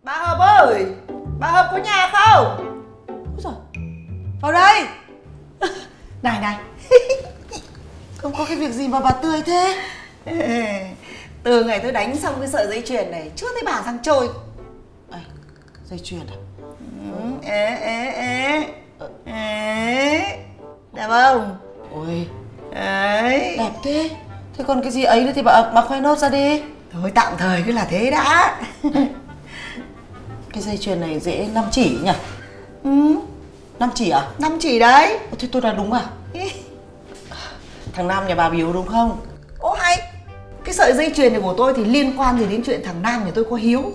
Bà Hợp ơi, bà Hợp có nhà không? Úi giời, vào đây. Này này. Không có cái việc gì mà bà tươi thế? Từ ngày tôi đánh xong cái sợi dây chuyền này chưa thấy bà sang trôi. Dây chuyền à? Đẹp không? Ôi, Đấy. đẹp thế. Thế còn cái gì ấy nữa thì bà khoe nốt ra đi. Thôi tạm thời cứ là thế đã. Cái dây chuyền này dễ 5 chỉ nhỉ? 5 chỉ à? 5 chỉ đấy. Thế tôi đoán đúng à? Thằng Nam nhà bà biếu đúng không? Ô hay. Cái sợi dây chuyền này của tôi thì liên quan gì đến chuyện thằng Nam nhà tôi có hiếu?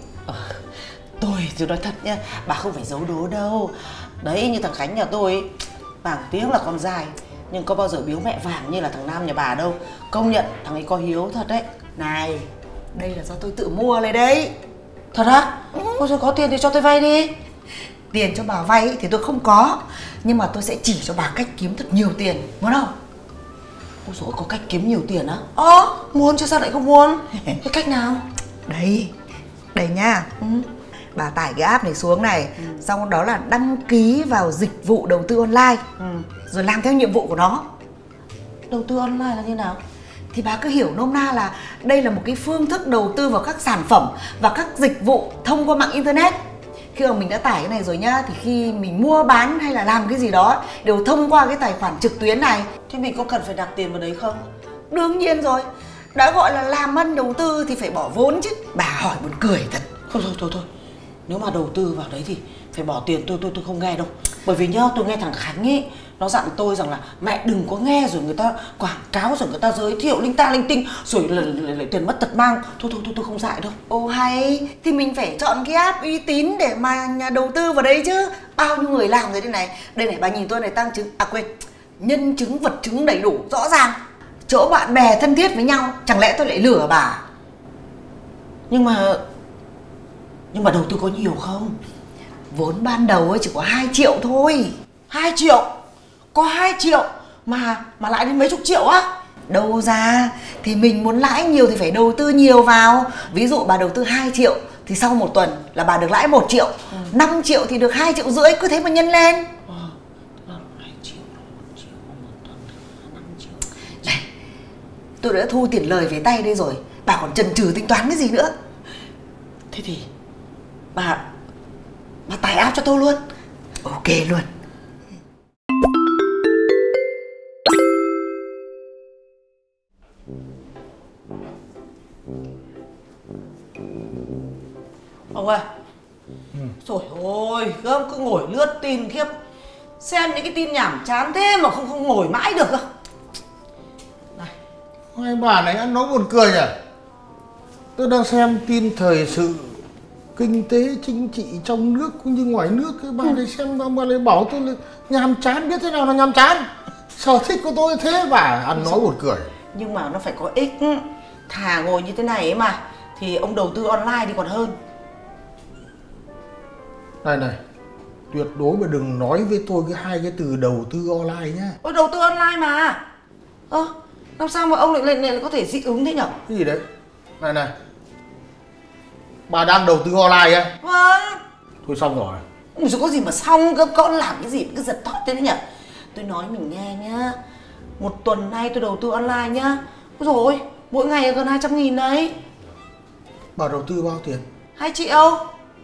Tôi nói thật nha, bà không phải giấu đố đâu. Đấy, như thằng Khánh nhà tôi ấy, bảng tiếng là con dài nhưng có bao giờ biếu mẹ vàng như là thằng Nam nhà bà đâu. Công nhận thằng ấy có hiếu thật đấy. Này, đây là do tôi tự mua lấy đấy. Thật á? Ôi rồi có tiền thì cho tôi vay đi. Tiền cho bà vay thì tôi không có, nhưng mà tôi sẽ chỉ cho bà cách kiếm thật nhiều tiền. Muốn không? Ôi dồi, có cách kiếm nhiều tiền á? Muốn chứ sao lại không muốn. Cái cách nào? Đây, đây nha. Bà tải cái app này xuống này, xong đó là đăng ký vào dịch vụ đầu tư online, rồi làm theo nhiệm vụ của nó. Đầu tư online là như nào? Thì bà cứ hiểu nôm na là đây là một cái phương thức đầu tư vào các sản phẩm và các dịch vụ thông qua mạng internet. Khi mà mình đã tải cái này rồi nhá, thì khi mình mua bán hay là làm cái gì đó đều thông qua cái tài khoản trực tuyến này. Thế mình có cần phải đặt tiền vào đấy không? Đương nhiên rồi, đã gọi là làm ăn đầu tư thì phải bỏ vốn chứ. Bà hỏi buồn cười thật. Thôi. Nếu mà đầu tư vào đấy thì phải bỏ tiền, tôi không nghe đâu. Bởi vì nhá, tôi nghe thằng Khánh ấy, nó dặn tôi rằng là mẹ đừng có nghe rồi người ta quảng cáo, rồi người ta giới thiệu linh ta linh tinh, rồi lại tiền mất tật mang. Thôi tôi không dại đâu. Ồ hay, thì mình phải chọn cái app uy tín để mà nhà đầu tư vào đấy chứ. Bao nhiêu người làm rồi đây này. Đây này, bà nhìn tôi này, tăng chứng, nhân chứng vật chứng đầy đủ rõ ràng. Chỗ bạn bè thân thiết với nhau, chẳng lẽ tôi lại lừa bà? Nhưng mà đầu tư có nhiều không? Vốn ban đầu ấy chỉ có 2 triệu thôi. 2 triệu? Có 2 triệu mà lãi đến mấy chục triệu á? Đâu ra, thì mình muốn lãi nhiều thì phải đầu tư nhiều vào. Ví dụ bà đầu tư 2 triệu thì sau 1 tuần là bà được lãi 1 triệu. 5 triệu thì được 2,5 triệu, cứ thế mà nhân lên. 2 triệu, 1 triệu, 1 tuần, 5 triệu. Này, tôi đã thu tiền lời về tay đây rồi, bà còn chần chừ tính toán cái gì nữa? Thế thì bà tải app cho tôi luôn. Ok luôn. Ông ơi. Trời ơi, gớm cứ ngồi lướt tin khiếp. Xem những cái tin nhảm chán thế mà không ngồi mãi được cơ. Này. Hai bà này ăn nói buồn cười nhỉ? Tôi đang xem tin thời sự, kinh tế, chính trị trong nước cũng như ngoài nước. Cái bà này xem, bà này bảo tôi là nhàm chán, biết thế nào là nhàm chán. Sở thích của tôi thế, bà ăn nói buồn cười. Nhưng mà nó phải có ích. Thà ngồi như thế này ấy mà thì ông đầu tư online đi còn hơn. Này, tuyệt đối mà đừng nói với tôi hai cái từ đầu tư online nhá. Ôi, đầu tư online mà. Làm sao mà ông lại có thể dị ứng thế nhở? Cái gì đấy? Này, bà đang đầu tư online á? Vâng. Thôi xong rồi. Rồi có gì mà xong, con làm cái gì cứ giật thót thế nhỉ? Tôi nói mình nghe nhá. 1 tuần nay tôi đầu tư online nhá. Ôi dồi ôi, mỗi ngày gần 200.000 đấy. Bà đầu tư bao tiền? 2 triệu.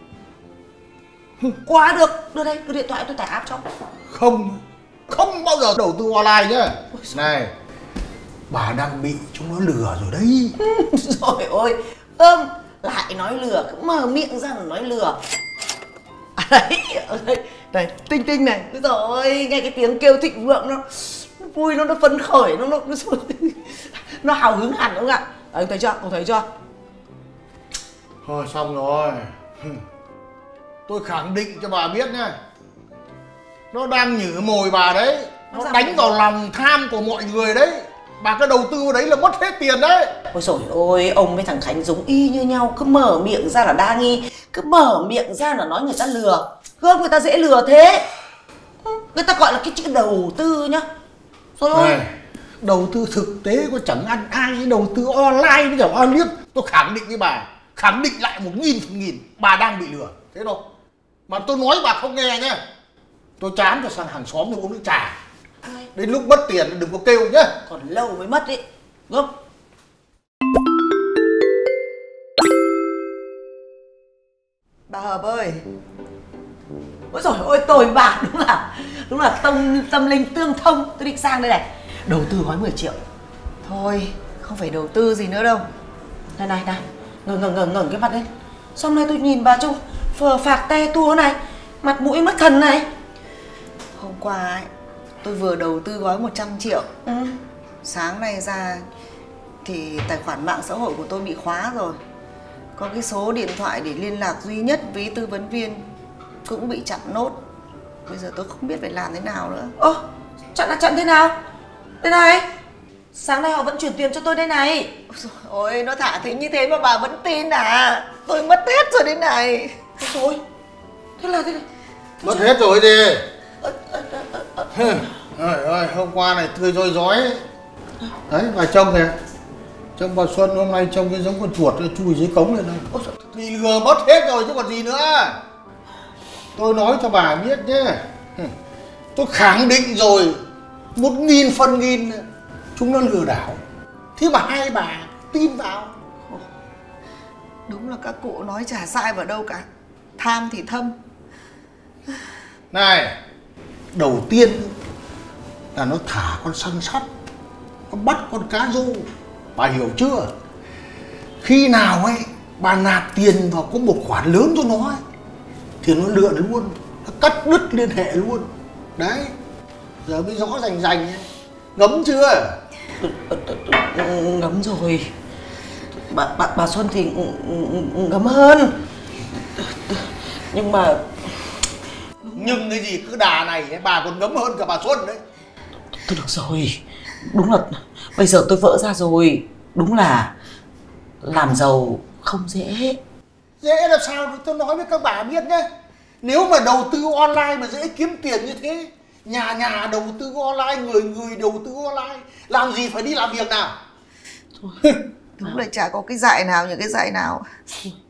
Quá được. Đưa đây, đưa điện thoại tôi tải app cho. Không bao giờ đầu tư online nhá. Này, bà đang bị chúng nó lừa rồi đấy. Rồi ôi, không, lại nói lừa, cứ mở miệng ra là nói lừa. Đây, Tinh này, rồi nghe cái tiếng kêu thịnh vượng nó vui, nó phấn khởi, nó hào hứng hẳn không ạ? Ông thấy chưa? Ông thấy chưa? Thôi xong rồi. Tôi khẳng định cho bà biết nha, nó đang nhử mồi bà đấy. Nó đánh vào lòng tham của mọi người đấy. Bà cứ đầu tư vào đấy là mất hết tiền đấy. Ôi dồi ôi, ông với thằng Khánh giống y như nhau. Cứ mở miệng ra là đa nghi, cứ mở miệng ra là nói người ta lừa. Gớm người ta dễ lừa thế. Người ta gọi là cái chữ đầu tư nhá. Rồi ôi, đầu tư thực tế có chẳng ăn ai. Đầu tư online với cả online. Tôi khẳng định với bà, khẳng định lại 1000%, bà đang bị lừa. thế thôi. Mà tôi nói bà không nghe nhá. Tôi chán cho sang hàng xóm đi uống nước trà. Đến lúc mất tiền đừng có kêu nhá. Còn lâu mới mất ý, đúng không? Bà Hợp ơi. Ôi dồi ôi, tôi bà đúng là tâm linh tương thông. Tôi định sang đây này, đầu tư gói 10 triệu. Thôi, không phải đầu tư gì nữa đâu. Này, ngẩng cái mặt lên. Xong nay tôi nhìn bà trông phờ phạc te tua này, mặt mũi mất thần này. Hôm qua ấy, tôi vừa đầu tư gói 100 triệu. Ừ. Sáng nay ra thì tài khoản mạng xã hội của tôi bị khóa rồi. Có cái số điện thoại để liên lạc duy nhất với tư vấn viên cũng bị chặn nốt. Bây giờ tôi không biết phải làm thế nào nữa. Ơ, chặn thế nào? Đây này, sáng nay họ vẫn chuyển tiền cho tôi đây này. Ôi, nó thả thính như thế mà bà vẫn tin à? Tôi mất hết rồi đây này. Ôi dồi, thế là Mất hết rồi gì? Trời ơi, hôm qua này tươi roi rói ấy. Đấy, bà trông kìa. Trông bà Xuân hôm nay trông cái giống con chuột chui dưới cống này đâu. Thì lừa mất hết rồi chứ còn gì nữa. Tôi nói cho bà biết nhé. Tôi khẳng định rồi 1000% chúng nó lừa đảo. Thế mà hai bà tin vào. Đúng là các cụ nói chả sai vào đâu cả. Tham thì thâm. Này, đầu tiên là nó thả con săn sắt, nó bắt con cá rô. Bà hiểu chưa? Khi nào ấy bà nạp tiền vào có một khoản lớn cho nó ấy, thì nó lượn luôn, nó cắt đứt liên hệ luôn. Đấy, giờ mới rõ rành ấy. Ngấm chưa? ngấm rồi. Bà Xuân thì ngấm hơn. Nhưng mà Nhưng cái gì cứ đà này ấy, bà còn ngấm hơn cả bà Xuân đấy. thôi được rồi. Đúng là bây giờ tôi vỡ ra rồi. Đúng là làm giàu không dễ. Dễ là sao? Tôi nói với các bà biết nhé. Nếu mà đầu tư online mà dễ kiếm tiền như thế, nhà đầu tư online, người đầu tư online, làm gì phải đi làm việc nào? Đúng là chả có cái dạy nào như cái dạy nào.